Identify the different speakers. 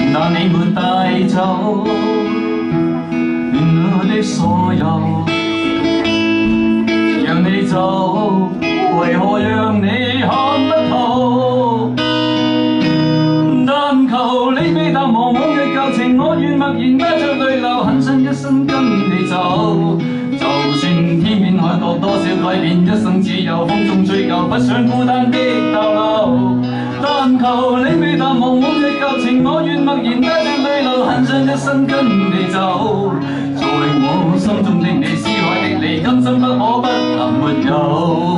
Speaker 1: 但你沒帶走我的所有，讓你走，為何讓你看不透？但求你悲淡忘往日舊情，我願默然帶着淚流，很想一生跟你走。就算天邊海角多少改變，一生只有風中追究，不想孤單的逗留。但求你悲淡忘往日舊情，我願默然帶着淚流，很想一生跟你走。在我心中的你，思海的你，今生不可不能沒有。